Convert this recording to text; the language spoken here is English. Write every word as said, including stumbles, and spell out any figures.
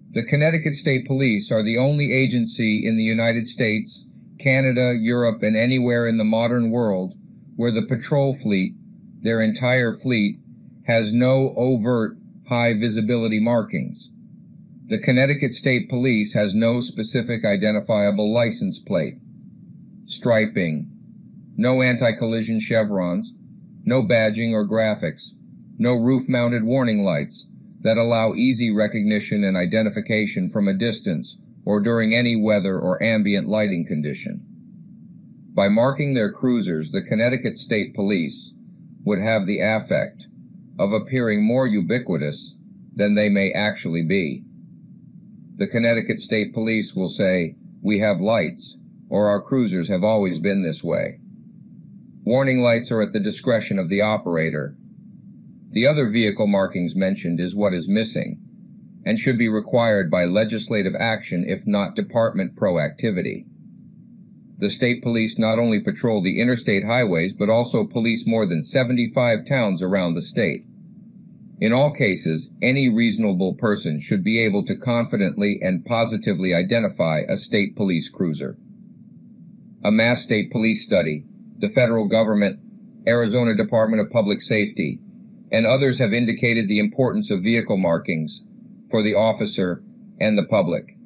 The Connecticut State Police are the only agency in the United States, Canada, Europe, and anywhere in the modern world where the patrol fleet, their entire fleet, has no overt high visibility markings. The Connecticut State Police has no specific identifiable license plate, striping, no anti-collision chevrons, no badging or graphics, no roof-mounted warning lights that allow easy recognition and identification from a distance or during any weather or ambient lighting condition. By marking their cruisers, the Connecticut State Police would have the affect of appearing more ubiquitous than they may actually be. The Connecticut State Police will say, "We have lights," or "Our cruisers have always been this way." Warning lights are at the discretion of the operator. The other vehicle markings mentioned is what is missing, and should be required by legislative action if not department proactivity. The state police not only patrol the interstate highways, but also police more than seventy-five towns around the state. In all cases, any reasonable person should be able to confidently and positively identify a state police cruiser. A Mass State Police study, the federal government, Arizona Department of Public Safety, and others have indicated the importance of vehicle markings for the officer and the public.